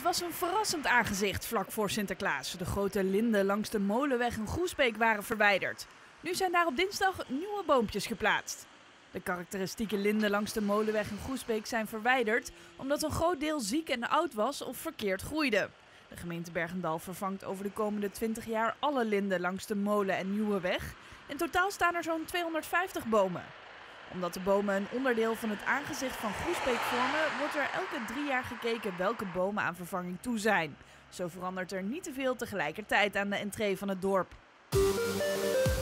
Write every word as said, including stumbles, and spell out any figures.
Het was een verrassend aangezicht vlak voor Sinterklaas. De grote linden langs de Molenweg in Groesbeek waren verwijderd. Nu zijn daar op dinsdag nieuwe boompjes geplaatst. De karakteristieke linden langs de Molenweg in Groesbeek zijn verwijderd omdat een groot deel ziek en oud was of verkeerd groeide. De gemeente Bergendal vervangt over de komende twintig jaar alle linden langs de Molen- en Nieuweweg. In totaal staan er zo'n tweehonderdvijftig bomen. Omdat de bomen een onderdeel van het aangezicht van Groesbeek vormen, wordt er elke drie jaar gekeken welke bomen aan vervanging toe zijn. Zo verandert er niet te veel tegelijkertijd aan de entree van het dorp.